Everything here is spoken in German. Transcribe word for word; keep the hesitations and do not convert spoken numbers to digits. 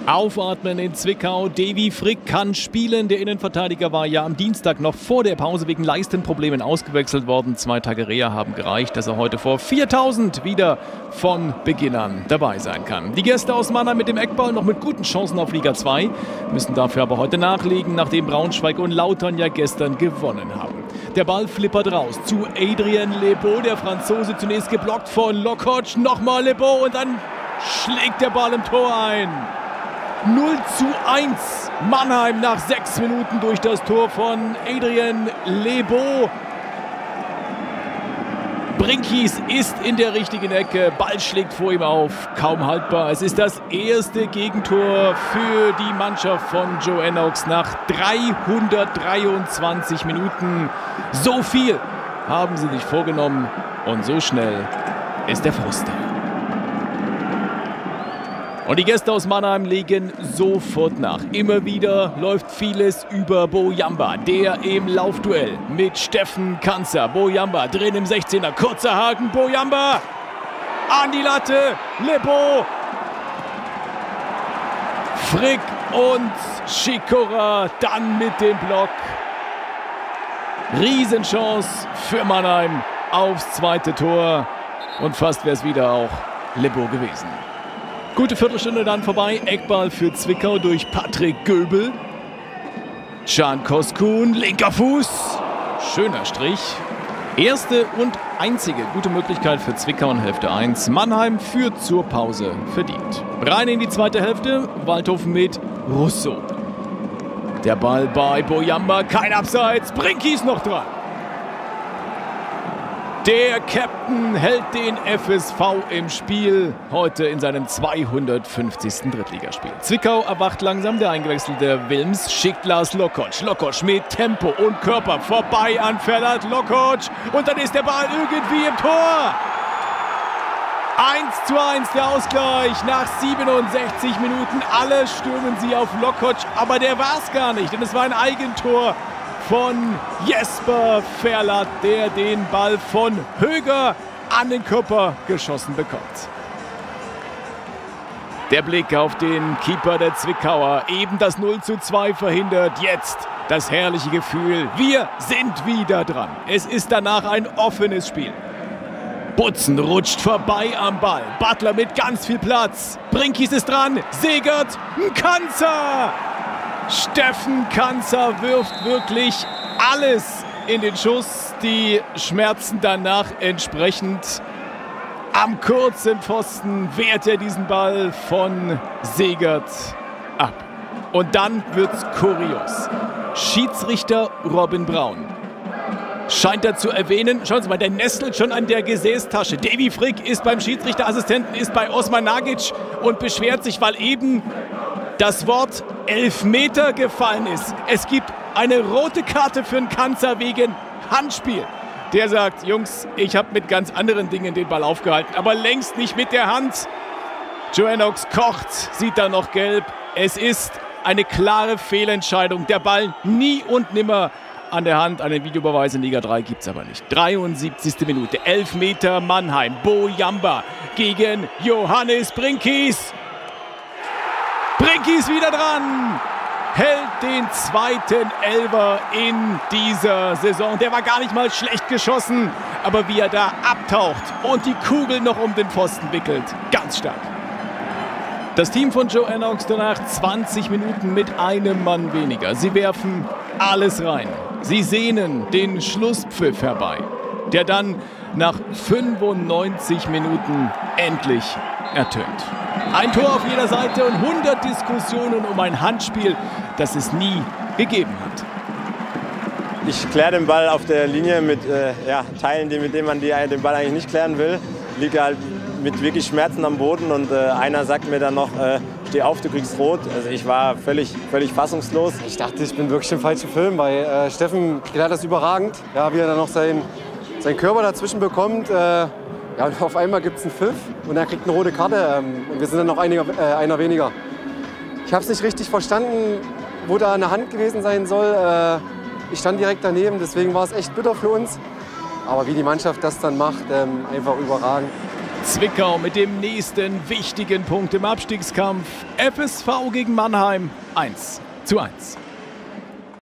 Aufatmen in Zwickau. Davy Frick kann spielen. Der Innenverteidiger war ja am Dienstag noch vor der Pause wegen Leistenproblemen ausgewechselt worden. Zwei Tage Reha haben gereicht, dass er heute vor viertausend wieder von Beginn an dabei sein kann. Die Gäste aus Mannheim mit dem Eckball noch mit guten Chancen auf Liga zwei, müssen dafür aber heute nachlegen, nachdem Braunschweig und Lautern ja gestern gewonnen haben. Der Ball flippert raus zu Adrien Lebeau, der Franzose zunächst geblockt von Lokoc, nochmal Lebeau und dann schlägt der Ball im Tor ein. null zu eins Mannheim nach sechs Minuten durch das Tor von Adrien Lebeau. Brinkies ist in der richtigen Ecke, Ball schlägt vor ihm auf, kaum haltbar. Es ist das erste Gegentor für die Mannschaft von Joe Ennox nach dreihundertdreiundzwanzig Minuten. So viel haben sie sich vorgenommen und so schnell ist der Frust da. Und die Gäste aus Mannheim legen sofort nach. Immer wieder läuft vieles über Bojamba, der im Laufduell mit Steffen Kanzer. Bojamba drin im sechzehner, kurzer Haken, Bojamba an die Latte, Lebeau, Frick und Sikora dann mit dem Block. Riesenchance für Mannheim aufs zweite Tor und fast wäre es wieder auch Lebeau gewesen. Gute Viertelstunde dann vorbei. Eckball für Zwickau durch Patrick Göbel. Can Koskun, linker Fuß. Schöner Strich. Erste und einzige gute Möglichkeit für Zwickau in Hälfte eins. Mannheim führt zur Pause verdient. Rein in die zweite Hälfte. Waldhof mit Russo. Der Ball bei Bojamba. Kein Abseits. Brinkies noch dran. Der Captain hält den F S V im Spiel, heute in seinem zweihundertfünfzigsten Drittligaspiel. Zwickau erwacht langsam, der eingewechselte Wilms schickt Lars Lokoc. Lokoc mit Tempo und Körper vorbei an Ferlat Lokoc und dann ist der Ball irgendwie im Tor. eins zu eins der Ausgleich nach siebenundsechzig Minuten. Alle stürmen sie auf Lokoc, aber der war es gar nicht, denn es war ein Eigentor von Jesper Ferlat, der den Ball von Höger an den Körper geschossen bekommt. Der Blick auf den Keeper der Zwickauer, eben das null zu zwei verhindert, jetzt das herrliche Gefühl, wir sind wieder dran. Es ist danach ein offenes Spiel. Butzen rutscht vorbei am Ball, Butler mit ganz viel Platz, Brinkies ist dran, Segert, Kanzer! Steffen Kanzer wirft wirklich alles in den Schuss. Die Schmerzen danach entsprechend. Am kurzen Pfosten wehrt er diesen Ball von Segert ab. Und dann wird's kurios. Schiedsrichter Robin Braun scheint er zu erwähnen. Schauen Sie mal, der nestelt schon an der Gesäßtasche. Davy Frick ist beim Schiedsrichterassistenten, ist bei Osman Nagic und beschwert sich, weil eben das Wort Elfmeter gefallen ist. Es gibt eine rote Karte für einen Kanzer wegen Handspiel. Der sagt, Jungs, ich habe mit ganz anderen Dingen den Ball aufgehalten, aber längst nicht mit der Hand. Joe Ennox kocht, sieht da noch gelb. Es ist eine klare Fehlentscheidung. Der Ball nie und nimmer an der Hand. Einen Videobeweis in Liga drei gibt es aber nicht. dreiundsiebzigste Minute, Elfmeter Mannheim. Bojamba gegen Johannes Brinkies. Brinkies wieder dran, hält den zweiten Elfer in dieser Saison. Der war gar nicht mal schlecht geschossen, aber wie er da abtaucht und die Kugel noch um den Pfosten wickelt, ganz stark. Das Team von Joe Ennox danach zwanzig Minuten mit einem Mann weniger. Sie werfen alles rein. Sie sehnen den Schlusspfiff herbei, der dann nach fünfundneunzig Minuten endlich ertönt. Ein Tor auf jeder Seite und hundert Diskussionen um ein Handspiel, das es nie gegeben hat. Ich kläre den Ball auf der Linie mit äh, ja, Teilen, die, mit denen man die, den Ball eigentlich nicht klären will. Liege halt mit wirklich Schmerzen am Boden und äh, einer sagt mir dann noch, äh, steh auf, du kriegst rot. Also ich war völlig, völlig fassungslos. Ich dachte, ich bin wirklich im falschen Film, weil äh, Steffen klärt das überragend. Ja, wie er dann noch seinen, seinen Körper dazwischen bekommt. Äh, Ja, und auf einmal gibt es einen Pfiff und er kriegt eine rote Karte ähm, und wir sind dann noch einiger, äh, einer weniger. Ich habe es nicht richtig verstanden, wo da eine Hand gewesen sein soll. Äh, ich stand direkt daneben, deswegen war es echt bitter für uns. Aber wie die Mannschaft das dann macht, ähm, einfach überragend. Zwickau mit dem nächsten wichtigen Punkt im Abstiegskampf. F S V gegen Mannheim eins zu eins.